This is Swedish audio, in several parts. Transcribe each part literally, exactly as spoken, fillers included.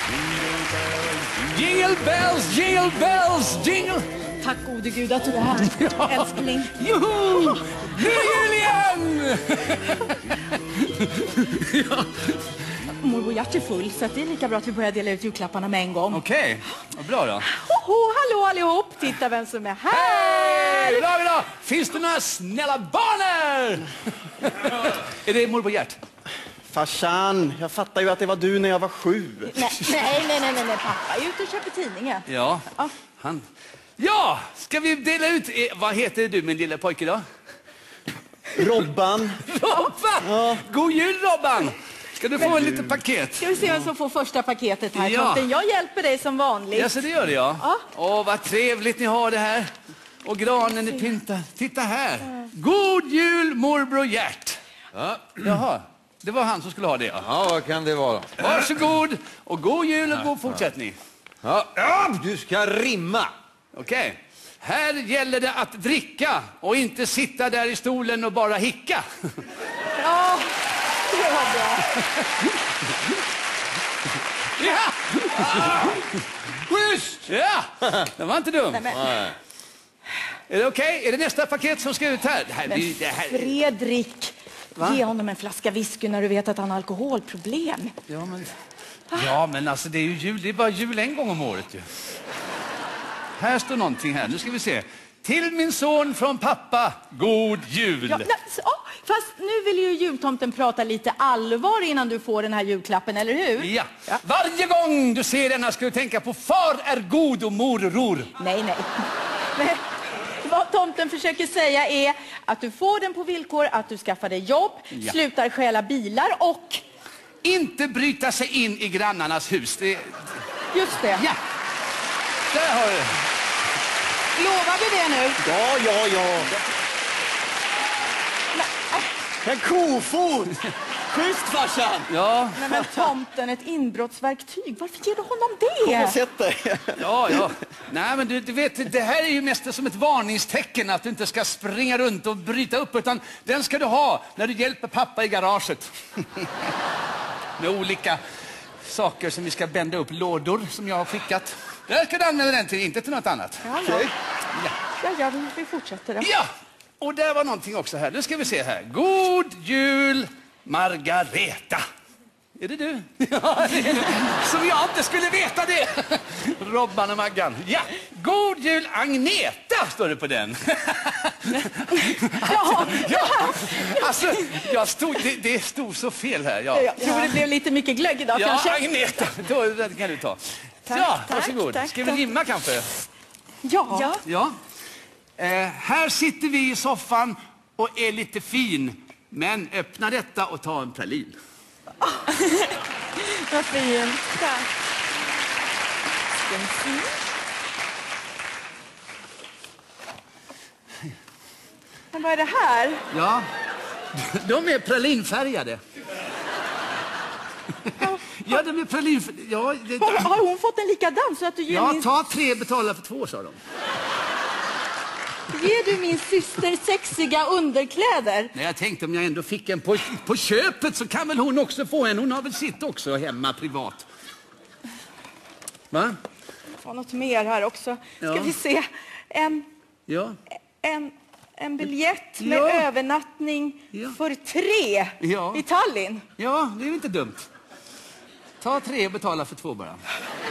Jingle bells, jingle bells, jingle... Tack gode Gud att du är här, ja. Älskling. Joho! Nu är jul igen! Ja. Morbror Gert är full, så det är lika bra att vi börjar dela ut julklapparna med en gång. Okej, okay. Vad bra då. Oho, hallå allihop! Titta vem som är här! Hej! Bra, bra! Finns det några snälla barn här? Är det morbror Gert? Farsan, jag fattar ju att det var du när jag var sju. Nej, nej, nej, nej, nej. Pappa är ute och köper tidningen. Ja, ja. Han... Ja, ska vi dela ut... Vad heter du, min lilla pojke då? Robban. Robban! Ja. God jul, Robban! Ska du få en liten paket? Ska vi se vem som får första paketet här, ja. Tomten. Jag hjälper dig som vanligt. Ja, så det gör det, ja. Ja. Åh, vad trevligt ni har det här. Och granen är pyntad. Titta här. God jul, morbror Gert. Ja. Jaha, det var han som skulle ha det. Ja, ja vad kan det vara? Varsågod. Och god jul och god fortsättning. Ja, ja du ska rimma. Okej. Okay. Här gäller det att dricka och inte sitta där i stolen och bara hicka. Ja, det var bra. Ja! Schysst! Ja, det var inte dum. Nej, men... Är det okej? Okay? Är det nästa paket som ska ut här? Det här, men det här... Fredrik, Va? ge honom en flaska whisky när du vet att han har alkoholproblem. Ja, men... Ja, men alltså det är ju jul. Det är bara jul en gång om året ju. Här står någonting här. Nu ska vi se. Till min son från pappa, god jul. Ja, oh, fast nu vill ju jultomten prata lite allvar innan du får den här julklappen, eller hur? Ja. ja. Varje gång du ser denna ska du tänka på far är god och mor ror. Nej, nej. Men vad tomten försöker säga är att du får den på villkor att du skaffar dig jobb, ja. slutar stjäla bilar och... Inte bryta sig in i grannarnas hus. Det... Just det. Ja. Där har du. Lovar du det nu? Ja, ja, ja. En kofot! Schysst, farsan! Ja. Nej, men tomten, ett inbrottsverktyg. Varför ger du honom det? Kom och sätt dig. Ja, ja. Nej, men du, du vet, det här är ju mest som ett varningstecken att du inte ska springa runt och bryta upp, utan den ska du ha när du hjälper pappa i garaget. Med olika saker som vi ska bända upp, lådor som jag har skickat. Där ska du använda den till, inte till något annat. Ja, ja. Okay. Ja. Ja, ja, vi fortsätter då. Ja, och där var någonting också här. Nu ska vi se här. God jul, Margareta. Är det du? Ja, det är det. Som jag inte skulle veta det. Robban och Maggan. Ja, god jul, Agneta, står det på den. Ja, ja. Alltså, jag stod, det, det stod så fel här. Ja. Jag tror det blev lite mycket glögg idag, ja, kanske. Agneta, då, det kan du ta. Tack, ja, tack, varsågod. tack, Ska vi rimma kanske? Ja. ja. ja. Eh, här sitter vi i soffan och är lite fin. Men öppna detta och ta en pralin. Oh. Vad fint. Tack. Men vad är det här? Ja, de är pralinfärgade. Ja, de är pralinfärgade. Ja, det... har, har hon fått en likadan så att du ger ja, min... ta tre, betala för två, sa de. Ger du min syster sexiga underkläder? Nej, jag tänkte om jag ändå fick en på, på köpet så kan väl hon också få en. Hon har väl sitt också hemma privat. Va? Får något mer här också. Ska ja. vi se. En, ja. en, en biljett med ja. övernattning ja. för tre ja. i Tallinn. Ja, det är inte dumt. Ta tre och betala för två bara.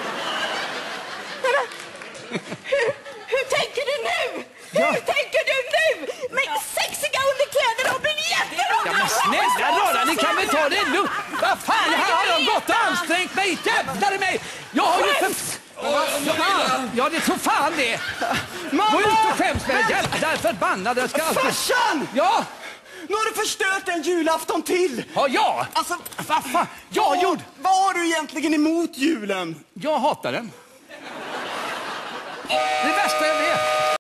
hur, hur tänker du nu? Ja. Hur tänker du nu? Med ja. sexiga underkläder och biljetter och... Ja, men snälla rara, ni kan väl ta det lugnt. Vad fan, här har jag gått och ansträngt mig. Jävlar i mig. Jag har ju för... Fan. Ja, det är så fan det. Gå ut och skäms med jävlar förbannade. Jag ska alltid... Farsan! Ja? Nu har du förstört en julafton till. Har jag? Alltså, vad fan? Jag gjorde... Vad har du egentligen emot julen? Jag hatar den. Det värsta jag vet.